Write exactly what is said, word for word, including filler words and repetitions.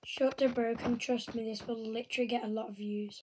Short to broken, trust me, this will literally get a lot of views.